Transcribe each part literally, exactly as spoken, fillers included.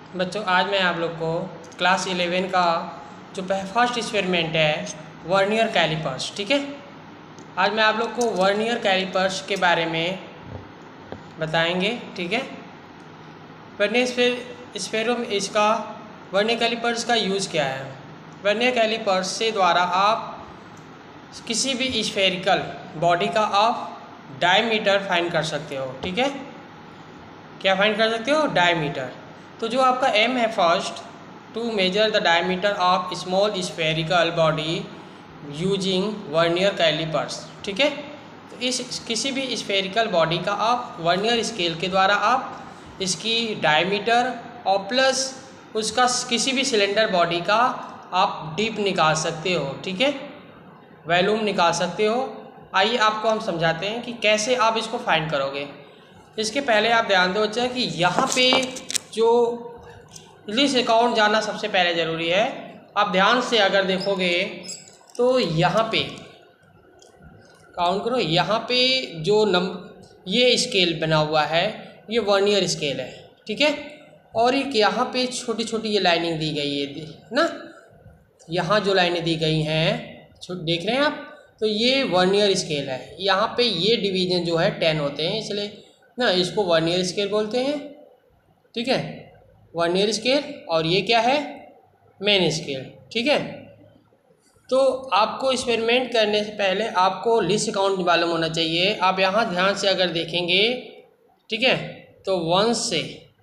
बच्चों, आज मैं आप लोग को क्लास इलेवन का जो फर्स्ट एक्सपेरिमेंट है वर्नियर कैलिपर्स, ठीक है। आज मैं आप लोग को वर्नियर कैलिपर्स के बारे में बताएंगे, ठीक है। वर्नियर स्पेरो में इसका वर्नियर कैलिपर्स का यूज़ क्या है। वर्नियर कैलिपर्स से द्वारा आप किसी भी स्फेरिकल बॉडी का आप डायमीटर फाइंड कर सकते हो, ठीक है। क्या फाइंड कर सकते हो? डायमीटर। तो जो आपका एम है first, to measure the diameter of small spherical body using vernier calipers, ठीक है। तो इस किसी भी स्फेरिकल बॉडी का आप वर्नियर स्केल के द्वारा आप इसकी डायमीटर और प्लस उसका किसी भी सिलेंडर बॉडी का आप डीप निकाल सकते हो, ठीक है, वॉल्यूम निकाल सकते हो। आइए आपको हम समझाते हैं कि कैसे आप इसको फाइंड करोगे। इसके पहले आप ध्यान दो बच्चा कि यहाँ पे जो लिस्ट अकाउंट जानना सबसे पहले ज़रूरी है। आप ध्यान से अगर देखोगे तो यहाँ पे काउंट करो, यहाँ पे जो नंबर ये स्केल बना हुआ है ये वर्नियर स्केल है, ठीक है। और एक यहाँ पे छोटी छोटी ये लाइनिंग दी गई है ना, यहाँ जो लाइनें दी गई हैं देख रहे हैं आप, तो ये वर्नियर स्केल है। यहाँ पे ये डिवीजन जो है टेन होते हैं, इसलिए ना इसको वर्नियर स्केल बोलते हैं, ठीक है, वर्नियर स्केल। और ये क्या है? मेन स्केल, ठीक है। तो आपको एक्सपेरिमेंट करने से पहले आपको लिस्ट काउंट मालूम होना चाहिए। आप यहाँ ध्यान से अगर देखेंगे, ठीक है, तो वन से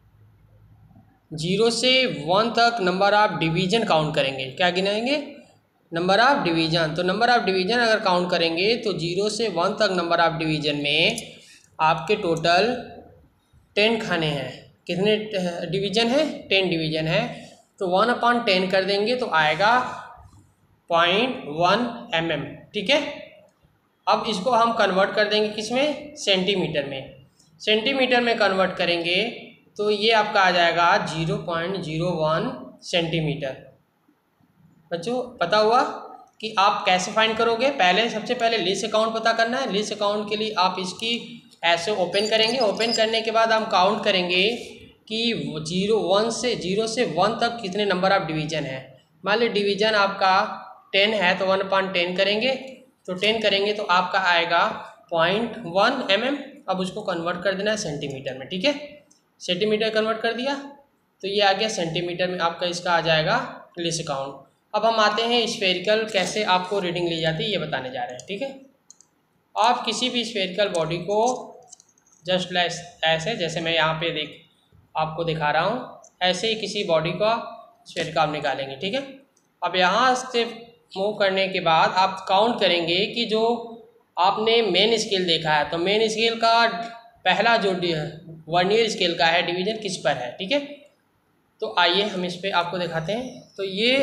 जीरो से वन तक नंबर ऑफ डिवीजन काउंट करेंगे। क्या गिनाएंगे? Number of division. तो नंबर ऑफ डिवीजन अगर काउंट करेंगे तो जीरो से वन तक नंबर ऑफ डिवीजन में आपके टोटल टेन खाने हैं। कितने डिवीजन है? टेन डिवीजन है। तो वन अपॉन टेन कर देंगे तो आएगा पॉइंट वन एम एम, ठीक है। अब इसको हम कन्वर्ट कर देंगे किस में? सेंटीमीटर में। सेंटीमीटर में कन्वर्ट करेंगे तो ये आपका आ जाएगा zero point zero one centimetre. बच्चों पता हुआ कि आप कैसे फाइंड करोगे। पहले सबसे पहले लिस्ट अकाउंट पता करना है। लिस्ट अकाउंट के लिए आप इसकी ऐसे ओपन करेंगे। ओपन करने के बाद हम काउंट करेंगे कि जीरो वन से जीरो से वन तक कितने नंबर ऑफ डिवीजन है। मान ली डिवीजन आपका टेन है तो वन अपॉन टेन करेंगे, तो टेन करेंगे तो आपका आएगा पॉइंट वन एम एम। अब उसको कन्वर्ट कर देना है सेंटीमीटर में, ठीक है। सेंटीमीटर कन्वर्ट कर दिया तो ये आ गया सेंटीमीटर में, आपका इसका आ जाएगा लिस्ट अकाउंट। अब हम आते हैं स्फेरिकल कैसे आपको रीडिंग ली जाती है ये बताने जा रहे हैं, ठीक है। आप किसी भी स्फेरिकल बॉडी को जस्ट ऐसे, जैसे मैं यहाँ पे देख आपको दिखा रहा हूँ, ऐसे ही किसी बॉडी का स्फेरिकल आप निकालेंगे, ठीक है। अब यहाँ से मूव करने के बाद आप काउंट करेंगे कि जो आपने मेन स्केल देखा है तो मेन स्केल का पहला जो वर्नियर स्केल का है डिवीजन किस पर है, ठीक है। तो आइए हम इस पर आपको दिखाते हैं। तो ये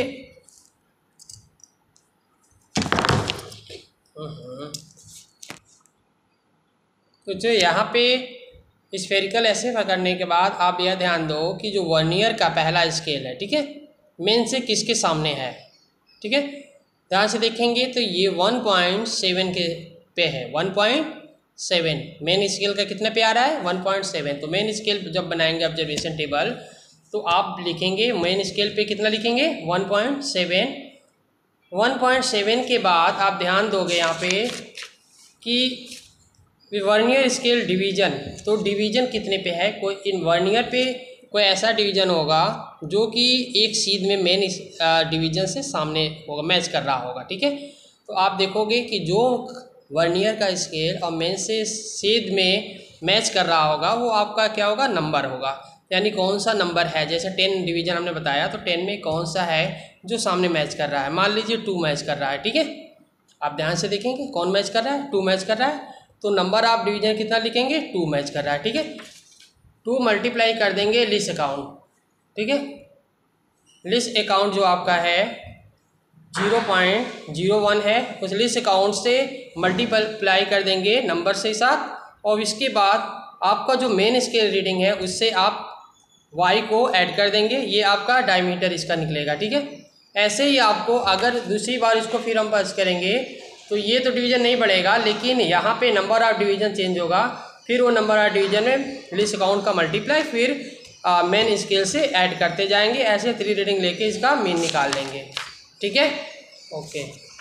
तो जो यहाँ पे स्फेरिकल ऐसे पकड़ने के बाद आप यह ध्यान दो कि जो वर्नियर का पहला स्केल है, ठीक है, मेन से किसके सामने है, ठीक है। ध्यान से देखेंगे तो ये वन पॉइंट सेवन के पे है, one point seven main scale का कितने पे आ रहा है? One point seven. तो मेन स्केल जब बनाएंगे ऑब्जर्वेशन टेबल तो आप लिखेंगे मेन स्केल पे कितना लिखेंगे? One point seven. One point seven के बाद आप ध्यान दोगे यहाँ पे कि वर्नियर स्केल डिवीजन, तो डिवीजन कितने पे है? कोई इन वर्नियर पे कोई ऐसा डिवीजन होगा जो कि एक सीध में मेन डिवीजन से सामने होगा, मैच कर रहा होगा, ठीक है। तो आप देखोगे कि जो वर्नियर का स्केल और मेन से सीध में मैच कर रहा होगा वो आपका क्या होगा? नंबर होगा। यानी कौन सा नंबर है, जैसे टेन डिवीजन हमने बताया तो टेन में कौन सा है जो सामने मैच कर रहा है। मान लीजिए टू मैच कर रहा है, ठीक है। आप ध्यान से देखेंगे कौन मैच कर रहा है? टू मैच कर रहा है। तो नंबर ऑफ डिवीजन कितना लिखेंगे? टू मैच कर रहा है, ठीक है। टू मल्टीप्लाई कर देंगे लिस्ट अकाउंट, ठीक है। लिस्ट अकाउंट जो आपका है जीरो पॉइंट जीरो वन है, उस लिस्ट अकाउंट से मल्टीप्लाई कर देंगे नंबर से साथ, और इसके बाद आपका जो मेन स्केल रीडिंग है उससे आप वाई को ऐड कर देंगे। ये आपका डायमीटर इसका निकलेगा, ठीक है। ऐसे ही आपको अगर दूसरी बार इसको फिर हम पास करेंगे तो ये तो डिवीज़न नहीं बढ़ेगा, लेकिन यहाँ पे नंबर ऑफ डिवीज़न चेंज होगा। फिर वो नंबर ऑफ डिवीज़न में लिस्ट अकाउंट का मल्टीप्लाई, फिर मेन स्केल से ऐड करते जाएंगे। ऐसे थ्री रीडिंग लेके इसका मीन निकाल लेंगे। ठीक है, ओके।